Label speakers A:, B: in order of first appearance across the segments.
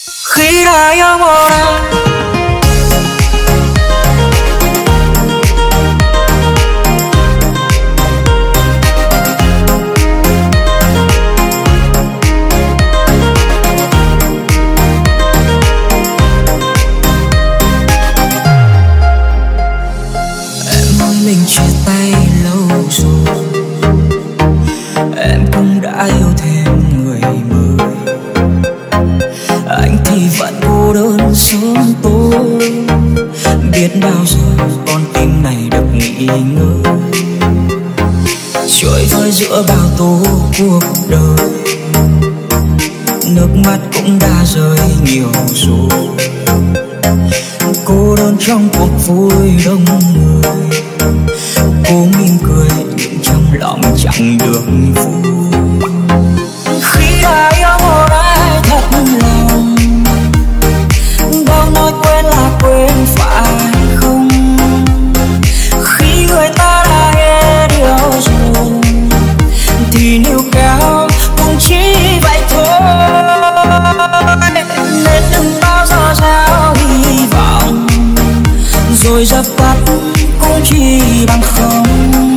A: Khi đã yêu một ai mình chia tay lâu rồi, em cũng đã yêu thêm người mới. Anh thì vẫn cô đơn sớm tối, biết bao giờ con tim này được nghỉ ngơi. Trôi vơi giữa bao tố cuộc đời, nước mắt cũng đã rơi nhiều rồi. Cô đơn trong cuộc vui đông người, cô mỉm cười nhưng trong lòng chẳng được vui. Khi đã yêu một ai thật lòng, bao nói quên là quên phải không? Khi người ta đã hết điều rồi thì níu kéo cũng chỉ vậy thôi. Nên đừng bao giờ gieo hy vọng rồi dập tắt cũng chỉ bằng không.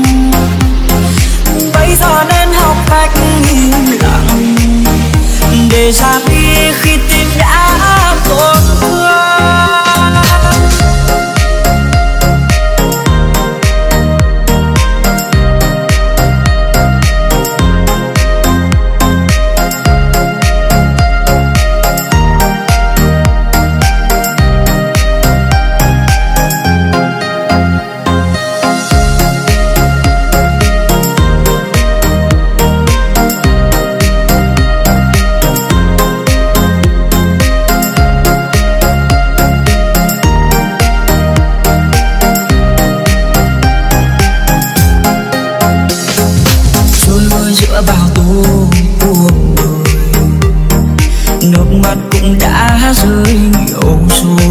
A: Bây giờ nên học cách im lặng để ra đi khi tim đã tổn thương. Bao tố cuộc đời, nước mắt cũng đã rơi nhiều rồi.